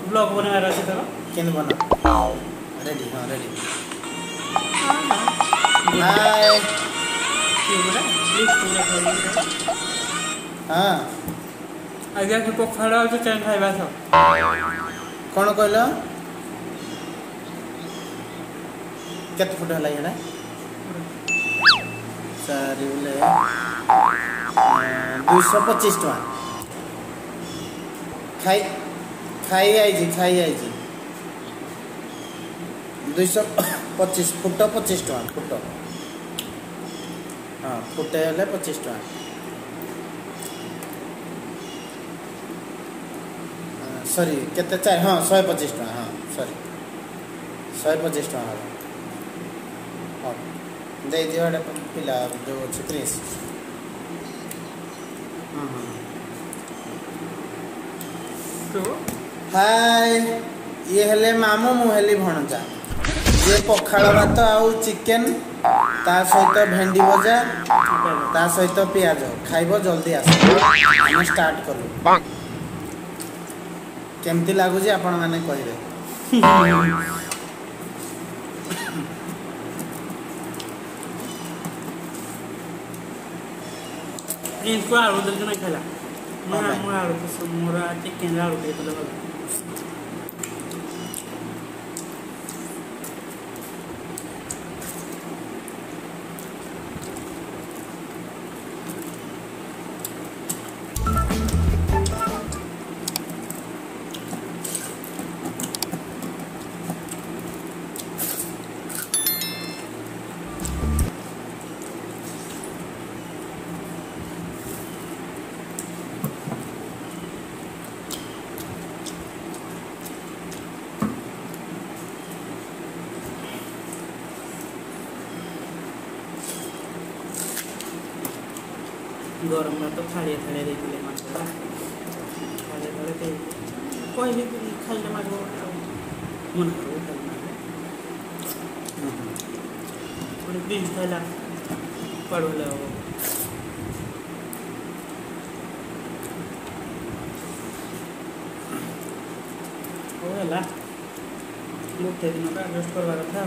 Blog बनाएर अछि तर केन बना रेडी हां रेडी हाय हाय पूरा प्लीज पूरा करिए हां आज्ञा के पखाड़ा तो चैन खाइबा छ कोन कहलो केत फुट हला हेडा सारी बोले 225 टका खाई आई जी 225 फुट 25 टका फुट हाँ फुटे हेले 25 टका सॉरी केते चाहे हाँ 125 टका हाँ सॉरी 125 टका हला हाँ दे दियो एटा पिला जो अछि प्रिंस तो हाय ये हेले मामू मु हेली भणजा ये पखाड़ भात आउ चिकेन ता सहित भेंडी भजा ता सहित प्याज खाइबो जल्दी आस हम स्टार्ट करू केमती लागु जे आपण माने कहिबे प्लीज को आलू दे ना खाला मैं आलू तो मोरा चिकन आलू दे तो गरम में तो थाड़े थाड़े देते माछ थाड़े थाड़े दे कोई भी खाइले माछ मन करो और बीज खाइला पड़ोला हो होला मुठे दिन का एडजस्ट करवा था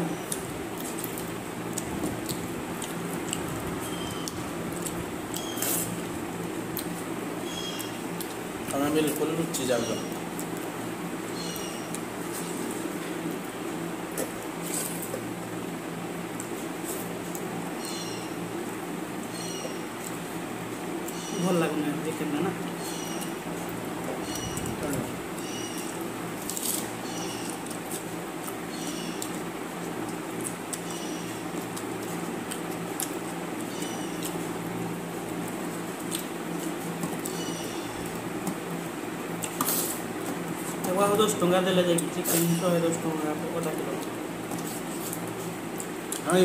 हमें बिल्कुल रुचि जाऊगा भल लगना चिकेन ना वो 10 टंका देले जाई चिकेन 110 टंका आधा किलो हां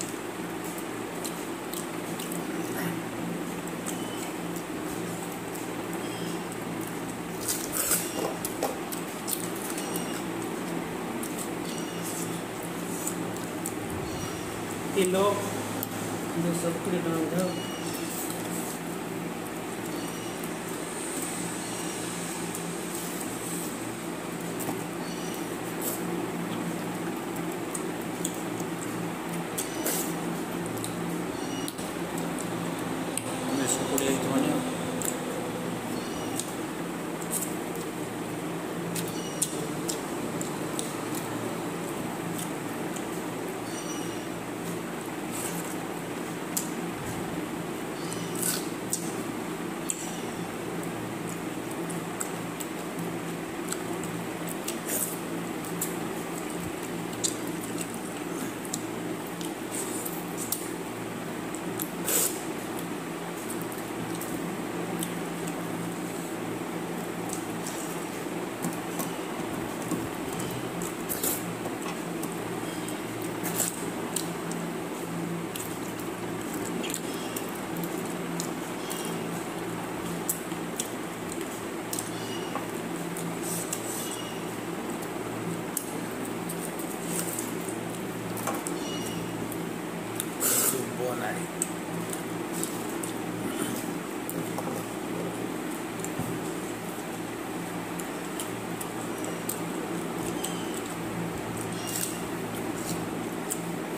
किलो 220 टका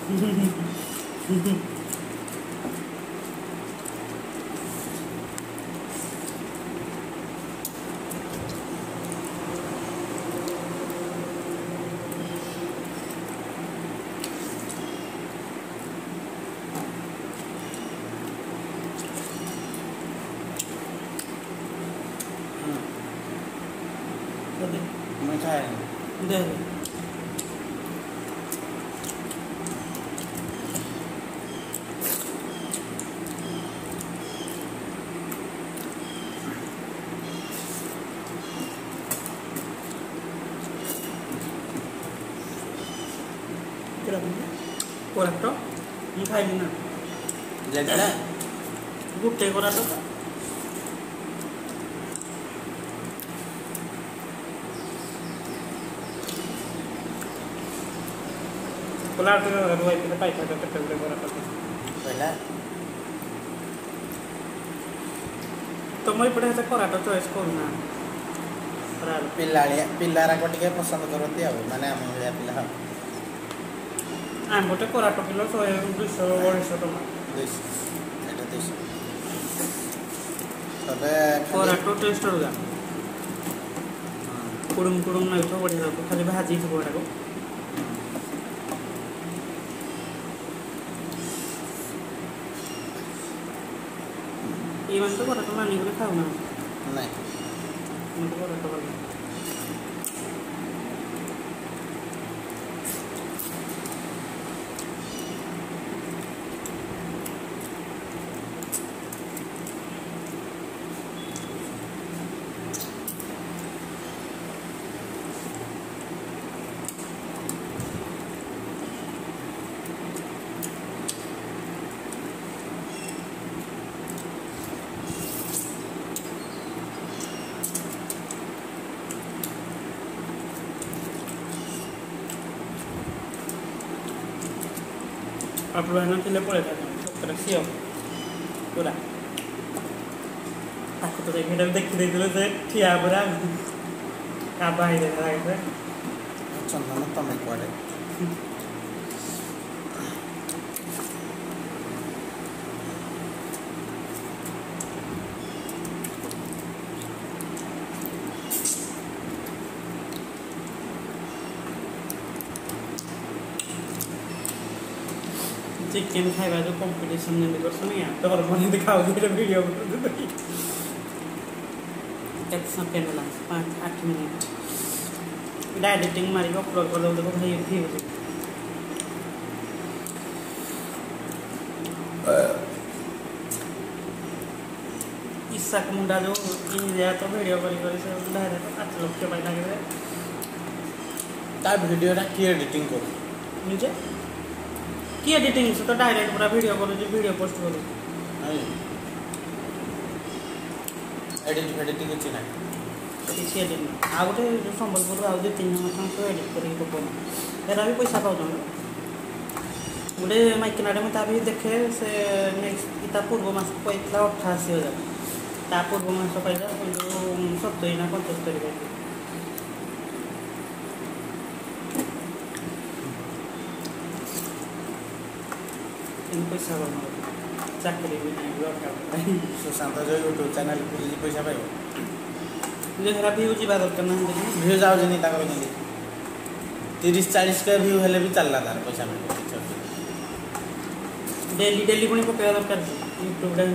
मैं खाए दे कोराटो ମୁଁ ଖାଇଲି ନା जगड़ा ଗୋଟେ କୋରାଟो ତ କୋରାଟୋ ରହିଥିଲେ ପାଇଥାନ୍ତେ କେତେ ଗୁଡ଼େ କୋରାଟୋ पहला ତମ ଏପଟେ ଏତେ କୋରାଟୋ ଚଏସ୍ କରୁନା ପିଲାରା ଟିକେ ପସନ୍ଦ କରନ୍ତି ଆଉ ମାନେ ଆମ ଭଳିଆ ପିଲା ଆମ ଗୋଟେ କୋରାଟୋ କିଲୋ 100 200 ଟଙ୍କା 200 এটা 200 তবে କୋରାଟୋ ଟେଷ୍ଟ ଅଲଗା କୁଡ଼ୁମ କୁଡ଼ୁମ ନାଗୁଥିବ ବଢ଼ିଆ ଲାଗୁଥିବ ଖାଲି ଭାଜିଥିବ ଏଟାକୁ ଏଇମାନେ ତ କୋରାଟୋ ମାନିକରି ଖାଉନାହାନ୍ତି ନାଇଁ ମୋତେ କୋରାଟୋ ଭଲ ଲାଗେ ଆପଣ ଥିଲେ ପଳେଇଥାନ୍ତି ସିଓ ପୁରା ତାକୁ ତ ଦେଖି ଦେଖିଦେଇଥିଲେ ସେ ଠିଆ ପୁରା କାବା ହେଇଯାଇଥିଲା ଚନ୍ଦନ ତମେ କୁଆଡ଼େ चिकेन खाइबा जो कंपटीशन नहीं कर सुनिया डर मन दिखाओ दे वीडियो केते समय मिला 5-8 मिनट एडिटिंग मारी अपलोड कर दो देखो भाई ठीक हो इसा मुंडा जो इंडिया तो वीडियो करी से डायरेक्ट 8 लाख पाई लगे ता वीडियोटा की एडिटिंग कर निजे की एडिटिंग से तो डायरेक्ट पूरा वीडियो करू वीडियो पोस्ट करू एडिट फेडिटिंग किसी ना किसी एडिट आ गोटे जो संबलपुर आउ 2-3 जन सब एडिट करी पकौना एरा भी पैसा पाउछन गोटे माइकिनाटे मैं भी देखे से नेक्स्ट इता पूर्व मास पैसा 88,000 ता पूर्व मास पैसा 70 ना 75 पैसा पैसा बना चाकरी भी नहीं दरकार सुशांत जो यूट्यूब चैनल खुली पैसा पाइब जो हेरा व्यू जी दरकार ना व्यू जाऊ नहीं ताको नहीं 30-40 के व्यू हेले भी चलला तार पैसा मिल डेली डेली पुणी पकेवा दरकार यूट्यूब रे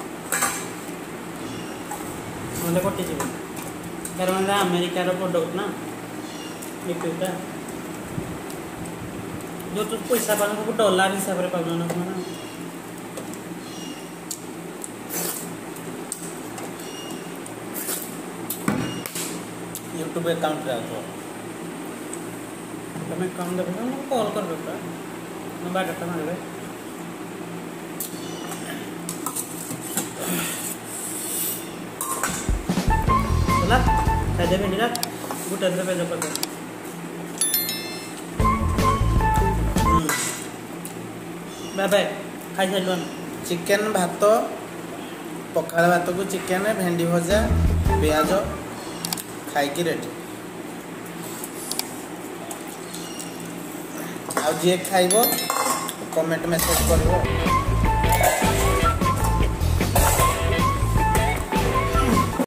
मतलब कटि जीव कारण अमेरिकार प्रोडक्ट ना यूट्यूब टा जो तो पैसा पाना सब डॉलर हिसाब रे पाउना ना यूट्यूब अकाउंट रे आतो તમે કામ દે હું કોલ કર બેટા નંબર ડેટા મારે चला खाई दे भेंडी गुटा दे पेज पर बाय बाय खाई साइलुन चिकेन भात पखाल भात को चिकेन भेंडी भजा प्याज खाई रेडी आ जे खाइबो कमेंट मेसेज कर।